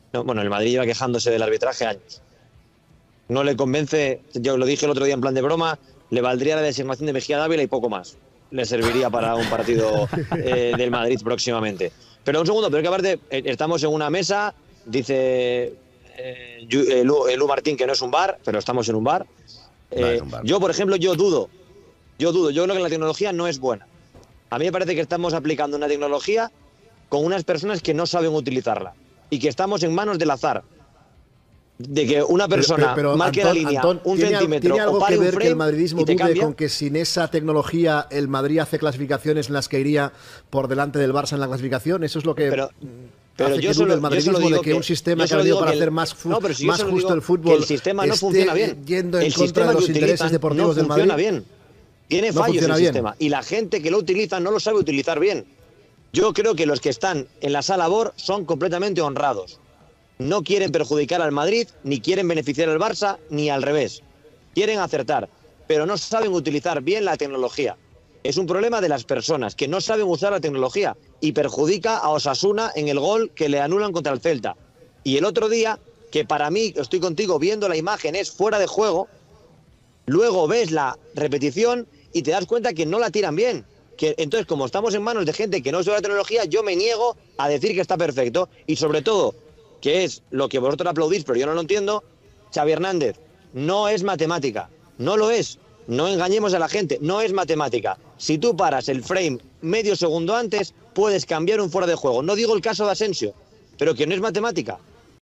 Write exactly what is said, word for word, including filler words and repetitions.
No, bueno, el Madrid lleva quejándose del arbitraje años. No le convence, yo lo dije el otro día en plan de broma, le valdría la designación de Mejía Dávila y poco más. Le serviría para un partido eh, del Madrid próximamente. Pero un segundo, pero es que aparte eh, estamos en una mesa, dice eh, Lu, Lu Martín que no es un bar, pero estamos en un bar. Eh, no es un bar. Yo, por ejemplo, yo dudo, yo dudo, yo creo que la tecnología no es buena. A mí me parece que estamos aplicando una tecnología con unas personas que no saben utilizarla y que estamos en manos del azar. De que una persona pero, pero, marque Antón, la línea Antón, un ¿tiene, centímetro ¿tiene algo o pare que ver un frame que el madridismo dude cambia? Con que sin esa tecnología el Madrid hace clasificaciones en las que iría por delante del Barça en la clasificación? Eso es lo que pero, pero hace yo que solo, dude el madridismo de que, que un sistema que ha venido para hacer más, no, si más justo el fútbol el sistema no funciona bien. Yendo en el contra de los intereses deportivos no del Madrid. No funciona bien. Tiene no fallos el bien. sistema y la gente que lo utiliza no lo sabe utilizar bien. Yo creo que los que están en la sala B O R son completamente honrados. No quieren perjudicar al Madrid, ni quieren beneficiar al Barça, ni al revés. Quieren acertar, pero no saben utilizar bien la tecnología. Es un problema de las personas que no saben usar la tecnología y perjudica a Osasuna en el gol que le anulan contra el Celta. Y el otro día, que para mí, estoy contigo, viendo la imagen es fuera de juego, luego ves la repetición y te das cuenta que no la tiran bien. Que, entonces, como estamos en manos de gente que no usa la tecnología, yo me niego a decir que está perfecto. Y sobre todo, que es lo que vosotros aplaudís, pero yo no lo entiendo, Xavi Hernández, no es matemática, no lo es, no engañemos a la gente, no es matemática. Si tú paras el frame medio segundo antes, puedes cambiar un fuera de juego. No digo el caso de Asensio, pero que no es matemática.